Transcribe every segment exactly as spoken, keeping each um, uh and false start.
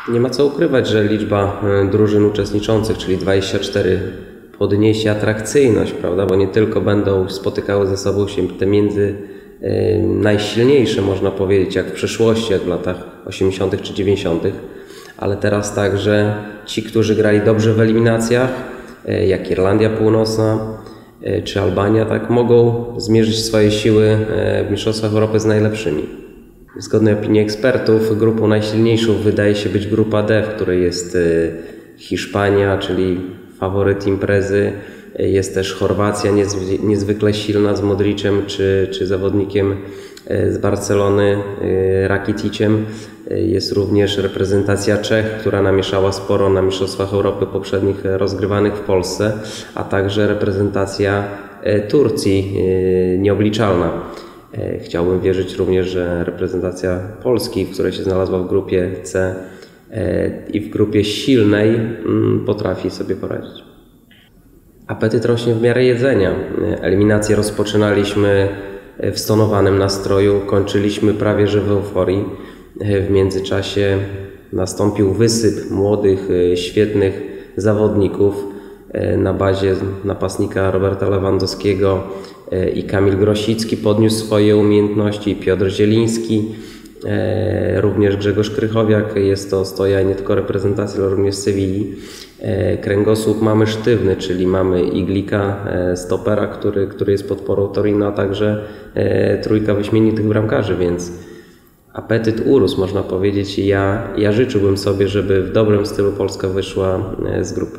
Nie ma co ukrywać, że liczba drużyn uczestniczących, czyli dwadzieścia cztery, podniesie atrakcyjność, prawda? Bo nie tylko będą spotykały ze sobą się te między y, najsilniejsze, można powiedzieć, jak w przeszłości, jak w latach osiemdziesiątych czy dziewięćdziesiątych, ale teraz także ci, którzy grali dobrze w eliminacjach, y, jak Irlandia Północna y, czy Albania, tak mogą zmierzyć swoje siły y, w Mistrzostwach Europy z najlepszymi. W zgodnej opinii ekspertów grupą najsilniejszą wydaje się być grupa D, w której jest y, Hiszpania, czyli faworyt imprezy. Jest też Chorwacja niezwykle silna z Modricem czy, czy zawodnikiem z Barcelony Rakiticiem. Jest również reprezentacja Czech, która namieszała sporo na Mistrzostwach Europy poprzednich rozgrywanych w Polsce, a także reprezentacja Turcji nieobliczalna. Chciałbym wierzyć również, że reprezentacja Polski, w której się znalazła w grupie C i w grupie silnej, potrafi sobie poradzić. Apetyt rośnie w miarę jedzenia. Eliminację rozpoczynaliśmy w stonowanym nastroju, kończyliśmy prawie że w euforii. W międzyczasie nastąpił wysyp młodych, świetnych zawodników na bazie napastnika Roberta Lewandowskiego i Kamil Grosicki podniósł swoje umiejętności, Piotr Zieliński, również Grzegorz Krychowiak. Jest to stoja nie tylko reprezentacji, ale również Sewilli. Kręgosłup mamy sztywny, czyli mamy Iglika, stopera, który, który jest podporą Torino, a także trójka wyśmienitych bramkarzy, więc apetyt urósł, można powiedzieć. I ja, ja życzyłbym sobie, żeby w dobrym stylu Polska wyszła z grupy.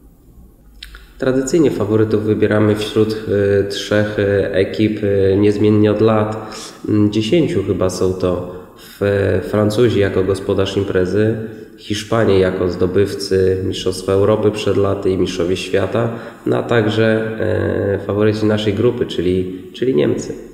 Tradycyjnie faworytów wybieramy wśród y, trzech y, ekip y, niezmiennie od lat. Dziesięciu chyba są to w, Francuzi jako gospodarz imprezy, Hiszpanie jako zdobywcy Mistrzostwa Europy przed laty i Mistrzowie Świata, no a także y, faworyci naszej grupy, czyli, czyli Niemcy.